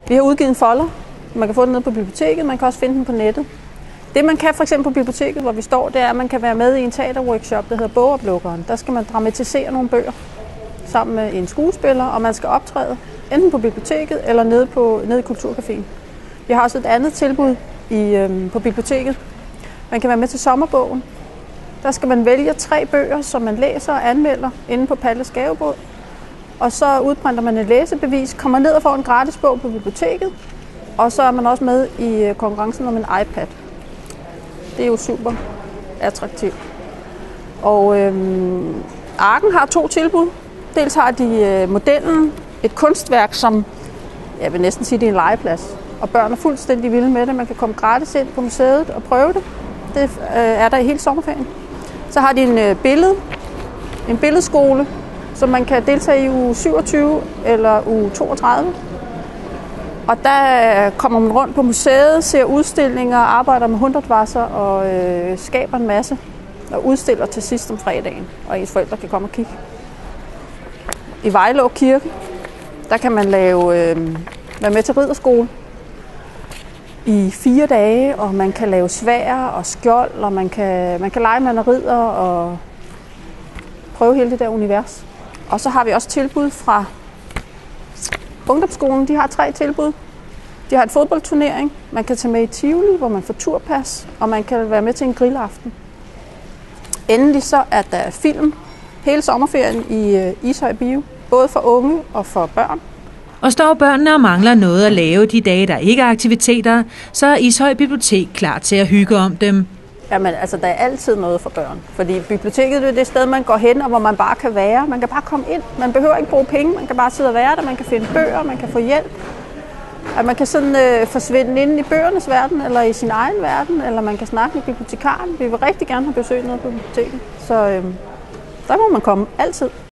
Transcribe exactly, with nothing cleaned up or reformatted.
Vi har udgivet en folder. Man kan få den nede på biblioteket, man kan også finde den på nettet. Det man kan for eksempel på biblioteket, hvor vi står, det er, at man kan være med i en teaterworkshop, der hedder Bogoplukkeren. Der skal man dramatisere nogle bøger sammen med en skuespiller, og man skal optræde enten på biblioteket eller nede, på, nede i Kulturcaféen. Vi har også et andet tilbud i, øhm, på biblioteket. Man kan være med til sommerbogen. Der skal man vælge tre bøger, som man læser og anmelder inde på Palles Gavebod. Og så udprinter man et læsebevis, kommer ned og får en gratis bog på biblioteket. Og så er man også med i konkurrencen om en iPad. Det er jo super attraktivt. Og øhm, Arken har to tilbud. Dels har de øh, modellen, et kunstværk, som jeg vil næsten sige, det er en legeplads. Og børn er fuldstændig vilde med det. Man kan komme gratis ind på museet og prøve det. Det øh, er der i hele sommerferien. Så har de en øh, billede, en billedskole, som man kan deltage i uge syvogtyve eller uge toogtredive. Og der kommer man rundt på museet, ser udstillinger, arbejder med hundertvasser og øh, skaber en masse. Og udstiller til sidst om fredagen, og ens forældre kan komme og kigge. I Vejlå Kirke, der kan man lave, øh, være med til ridderskole i fire dage, og man kan lave sværd og skjold, og man kan, man kan lege med en ridder og prøve hele det der univers. Og så har vi også tilbud fra Ungdomsskolen. De har tre tilbud. De har en fodboldturnering, man kan tage med i Tivoli, hvor man får turpas, og man kan være med til en grillaften. Endelig så er der film hele sommerferien i Ishøj Bio, både for unge og for børn. Og står børnene og mangler noget at lave de dage, der ikke er aktiviteter, så er Ishøj Bibliotek klar til at hygge om dem. Jamen, altså, der er altid noget for børn, fordi biblioteket er det sted, man går hen, og hvor man bare kan være. Man kan bare komme ind, man behøver ikke bruge penge, man kan bare sidde og være der, man kan finde bøger, man kan få hjælp. At man kan sådan øh, forsvinde ind i bøgernes verden, eller i sin egen verden, eller man kan snakke med bibliotekaren. Vi vil rigtig gerne have besøg nede på biblioteket, så øh, der må man komme altid.